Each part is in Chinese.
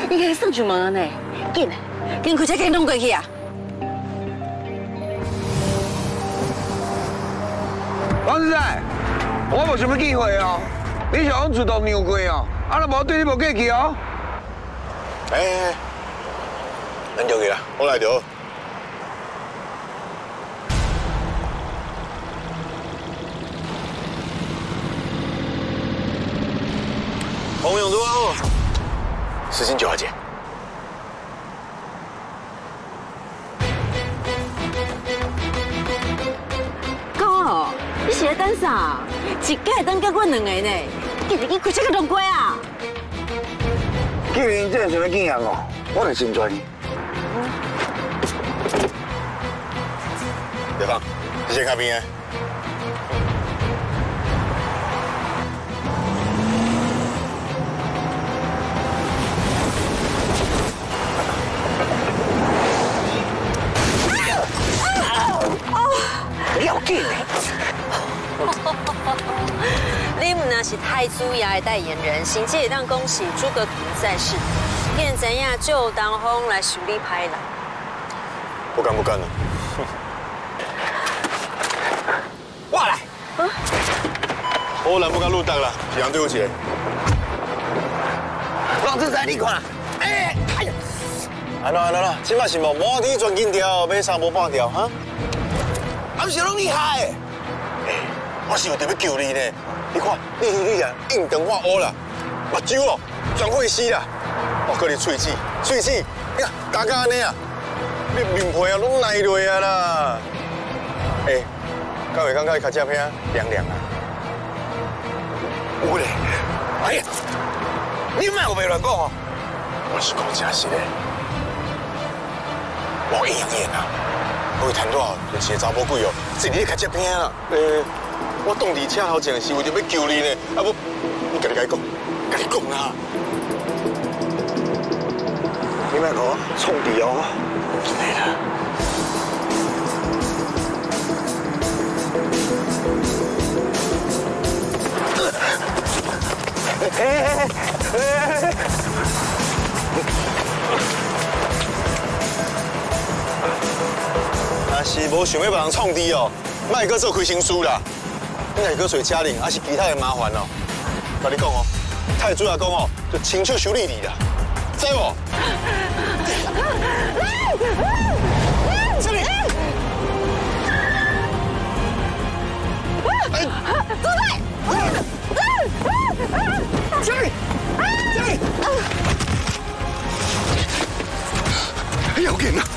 你还算就忙呢？紧，紧开车给弄过去啊！ 王师仔，我无什么机会哦，你想讲自动让过哦，啊，若无对你无客气哦。 哎，咱就去啦，我来着。红永多好，时间9号见。 哥，你是在等啥？一届等甲阮2个呢，紧开车给弄过啊！ 既然这想要见人哦，我就真专。 别放，你先看边啊。 要紧的。 你唔那是太子爷的代言人，行街也当恭喜诸葛图在世，骗怎样就当风来xử理拍了。 不干了。 我来。 我人不敢入党了，是人对不起。 老子在你看，哎呀！ 安怎，即摆是无摩天转紧条，买3无半条哈？ 啊，不是拢厉害的。 我是有特要救你呢。你看，你啊，硬长我乌啦，目睭哦，全血丝啦。我搁你喙齿，你看干干安尼啊，你面皮啊拢烂落啊啦。敢会感觉较正片凉凉啊？ 有咧。哎呀，你莫有袂乱讲哦。 我是讲真实的，我应验啊。我谈多就一个查某鬼哦，这里较正片啊。我挡伫车头前是为着要救你呢，啊不，你家己讲啊！ 你莫给我冲敌哦！ 对啦。若是无想要别人创敌哦，莫搁做亏心事啦。你若搁找家人，还是其他的麻烦哦。甲你讲哦，太子阿公哦，就亲手修理你啦，知无？这里。哎， 住嘴！ 这里，要紧啊！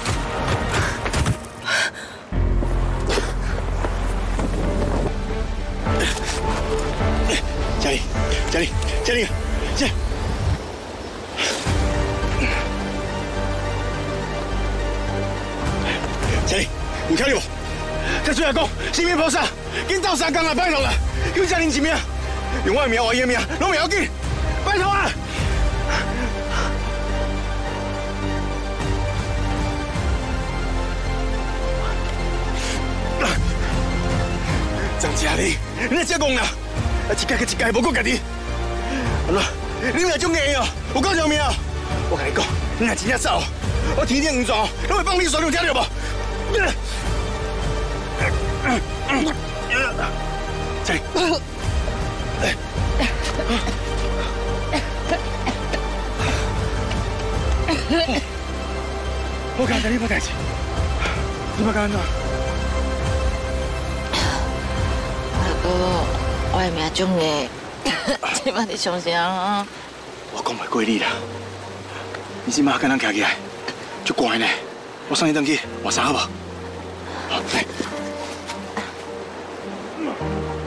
嘉玲，这，嘉玲，有听到无？这主阿公，性命菩萨，紧斗3工啊，拜托啦！救嘉玲一命，用我的命，我的命，拢袂要紧，拜托啊！张嘉玲，你来这讲啦！一届跟一届无顾家己，安怎？你若种硬哦，有够条命哦！我跟你讲，你若真正走，我天顶黄泉哦，拢会放你水，有听到无？这里，我讲你无代志，你要干安怎？ 我的命种硬，即摆你想啥啊？ 我讲袂过你啦，你即马跟人徛起来，足乖呢。我送你回去，换衫好无？好，来。